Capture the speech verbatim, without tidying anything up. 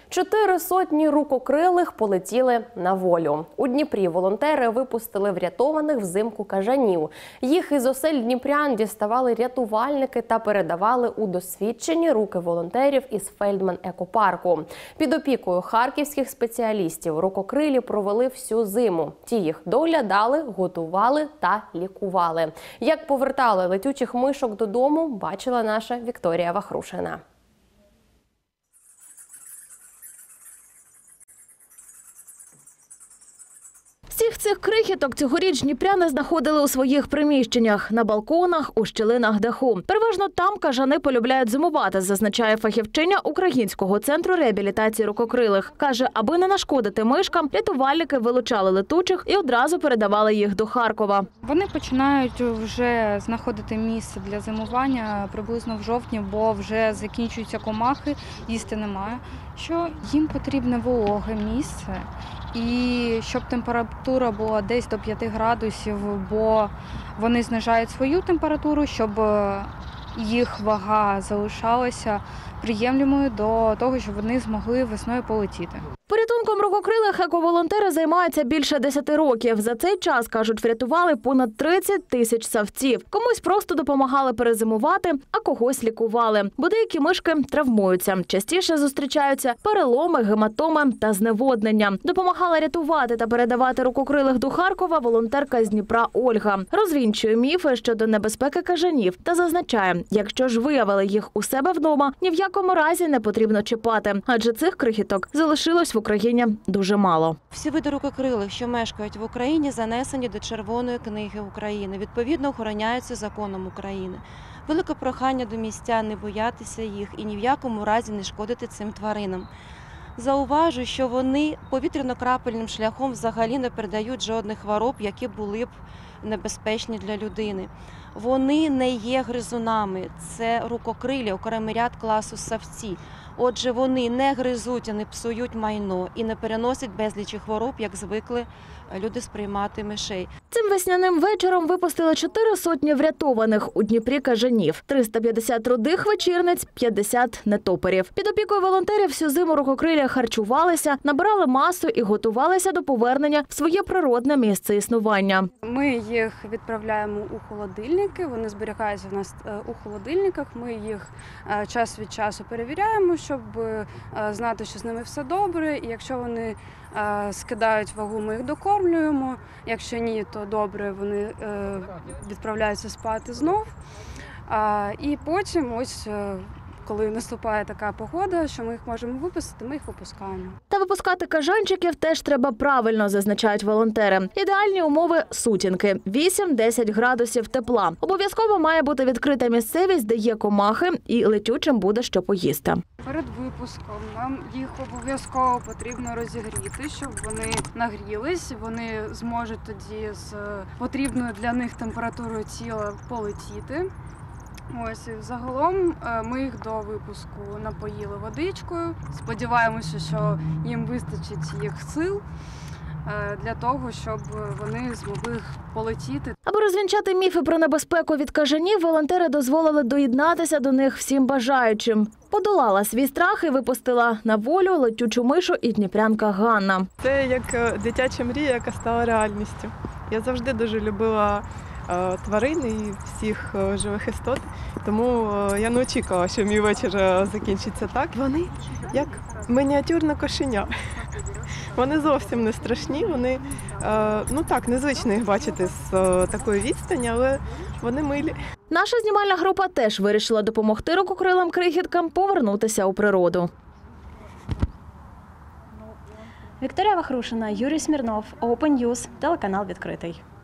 Чотири сотні рукокрилих полетіли на волю. У Дніпрі волонтери випустили врятованих взимку кажанів. Їх із осель дніпрян діставали рятувальники та передавали у досвідчені руки волонтерів із Фельдман-екопарку. Під опікою харківських спеціалістів рукокрилі провели всю зиму. Ті їх доглядали, готували та лікували. Як повертали летючих мишок додому, бачила наша Вікторія Вахрушина. Всіх цих крихіток цьогоріч дніпряни знаходили у своїх приміщеннях – на балконах, у щілинах даху. Переважно там кажани полюбляють зимувати, зазначає фахівчиня Українського центру реабілітації рукокрилих. Каже, аби не нашкодити мишкам, рятувальники вилучали летучих і одразу передавали їх до Харкова. Вони починають вже знаходити місце для зимування приблизно в жовтні, бо вже закінчуються комахи, їсти немає. Що їм потрібне вологе місце і щоб температура була десь до п'яти градусів, бо вони знижають свою температуру, щоб їх вага залишалася приємною до того, щоб вони змогли весною полетіти. Порятунком рукокрилих ековолонтери займаються більше десяти років. За цей час, кажуть, врятували понад тридцять тисяч савців. Комусь просто допомагали перезимувати, а когось лікували. Бо деякі мишки травмуються. Частіше зустрічаються переломи, гематоми та зневоднення. Допомагала рятувати та передавати рукокрилих до Харкова волонтерка з Дніпра Ольга. Розвінчує міфи щодо небезпеки кажанів та зазначає, якщо ж виявили їх у себе вдома, ні в якому разі не потрібно чіпати, адже цих крихіток залишилось в Україні дуже мало. Всі види рукокрилих, що мешкають в Україні, занесені до Червоної книги України. Відповідно, охороняються законом України. Велике прохання до містян не боятися їх і ні в якому разі не шкодити цим тваринам. Зауважу, що вони повітряно-крапельним шляхом взагалі не передають жодних хвороб, які були б небезпечні для людини. Вони не є гризунами, це рукокрилі, окремий ряд класу савці. Отже, вони не гризуть, не псують майно і не переносять безлічі хвороб, як звикли люди сприймати мишей. Цим весняним вечором випустили чотири сотні врятованих у Дніпрі кажанів. триста п'ятдесят рудих вечірниць, п'ятдесят нетопорів. Під опікою волонтерів всю зиму рукокрилі харчувалися, набирали масу і готувалися до повернення в своє природне місце існування. Ми їх відправляємо у холодильники, вони зберігаються в нас у холодильниках, ми їх час від часу перевіряємо, щоб знати, що з ними все добре, і якщо вони скидають вагу, ми їх докормлюємо, якщо ні, то добре, вони відправляються спати знов. І потім ось, коли наступає така погода, що ми їх можемо випустити, ми їх випускаємо. Та випускати кажанчиків теж треба правильно, зазначають волонтери. Ідеальні умови – сутінки – вісім-десять градусів тепла. Обов'язково має бути відкрита місцевість, де є комахи, і летючим буде що поїсти. Перед випуском нам їх обов'язково потрібно розігріти, щоб вони нагрілись, вони зможуть тоді з потрібною для них температурою тіла полетіти. Ось, загалом ми їх до випуску напоїли водичкою. Сподіваємося, що їм вистачить їх сил для того, щоб вони змогли полетіти. Аби розвінчати міфи про небезпеку від кажанів, волонтери дозволили доєднатися до них всім бажаючим. Подолала свій страх і випустила на волю летючу мишу і дніпрянка Ганна. Це як дитяча мрія, яка стала реальністю. Я завжди дуже любила тварин і всіх живих істот, тому я не очікувала, що мій вечір закінчиться так. Вони як мініатюрне кошеня. Вони зовсім не страшні, вони, ну так, незвично їх бачити з такої відстані, але вони милі. Наша знімальна група теж вирішила допомогти рукокрилим крихіткам повернутися у природу. Вікторія Вахрушина, Юрій Смірнов, Open News, телеканал «Відкритий».